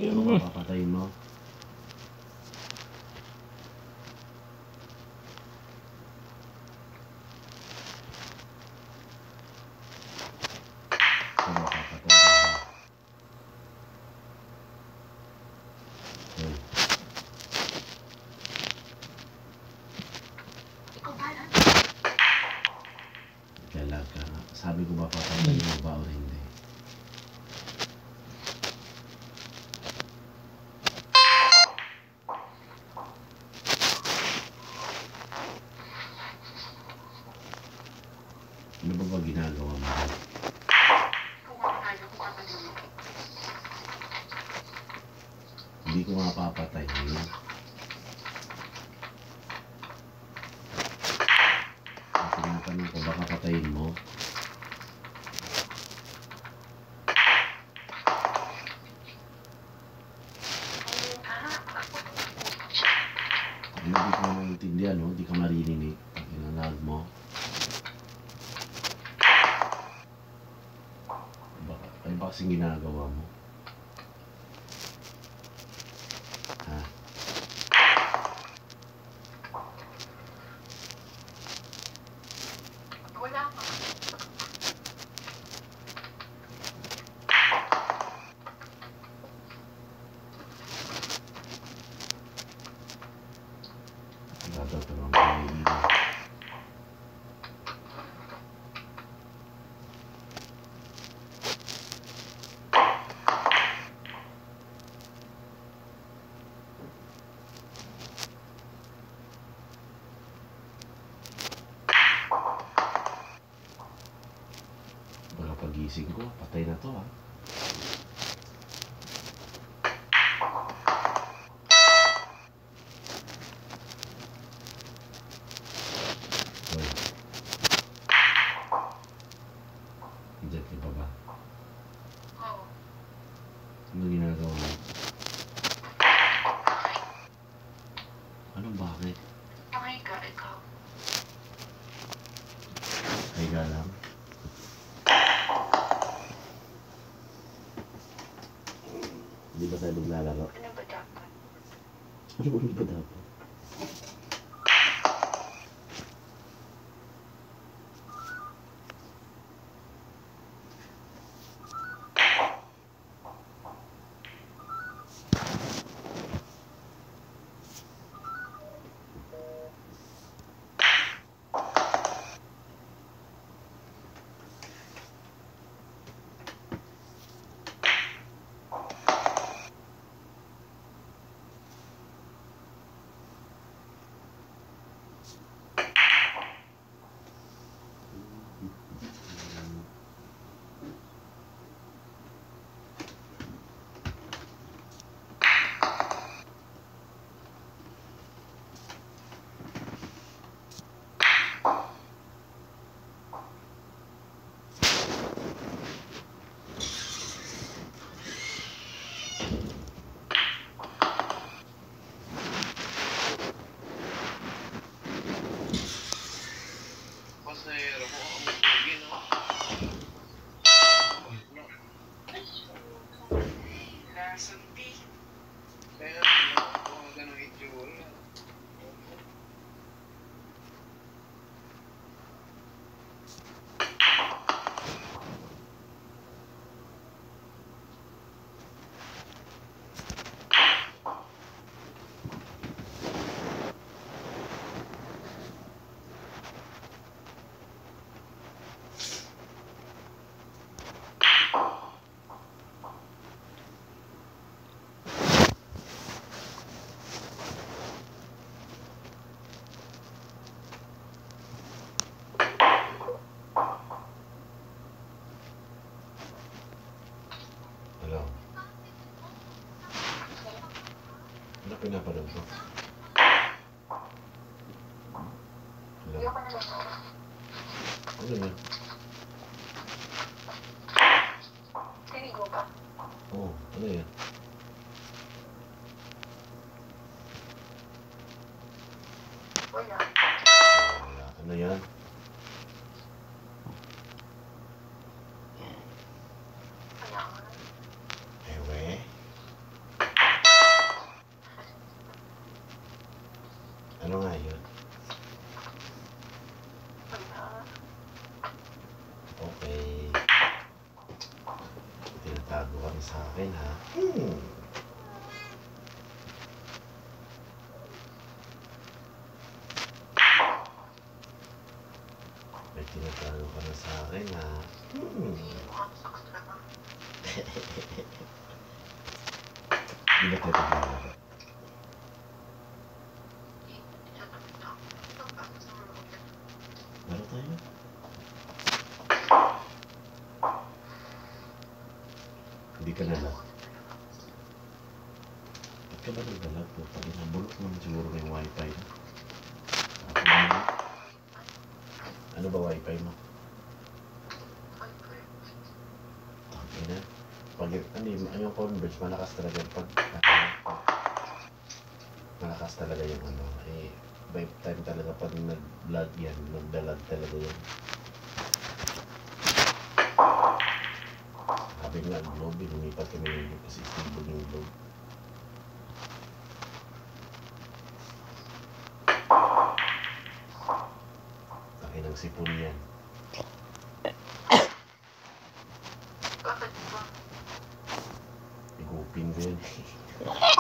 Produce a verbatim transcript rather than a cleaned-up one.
Ano ba papatayin mo? Ano ba papatayin mo? Hey. Galag ka nga. Sabi ko ba papatayin mo ba o hindi? Ano ba ba ginagawa mo? Hindi ko nga papatayin. Ang tinatanong ko, baka patayin mo? Hindi ko maintindihan, no? Hindi ka marinig. Pag inalag mo. Baka, ay baka kasing ginagawa mo? Ha? Wala ka. Nagtatanong ko na yung ino. Baka pagising ko, patay na to ha. Hoy. Diyan ka ba ba? Oo. Ano ginagawa mo? Anong bakit? Tangay ka, ikaw. Higa lang. Hindi ba tayo maglalaro? Ano ba dapat? Ano ba ba dapat? Pasahero mo ang bugi, no? Nasundi. Kaya kung ang ganong itsura. Hello? Ano pinapanood mo? Hello? Hindi ako nanonood. Ano yun? Sinigo ba? Oo, ano yan? Wala. Wala. Ano yan? Wala ka. Ewe? Ano nga yun? Wala. Okay. Tinatago ka na sa akin, ha? Hmm. May tinatago ka na sa akin, ha? Hmm. Hindi ba tayo paglalaro? Laro tayo? Hindi ka nalang. Ba't ka ba nagdalag po? Pag inabulok naman siguro may wifi. Ako naman. Ano ba wifi mo? Tangina. Pag ano yung, ano yung Converge, malakas talaga. Pag ano, malakas talaga yung ano. Eh, by time talaga pag nag-vlog yan, nagdalag talaga yan. Sabi nga, ang globe, lumipat kami ng globe kasi stable yung globe. Laki ng sipon yan. Bakit ba? Igupin ko yan.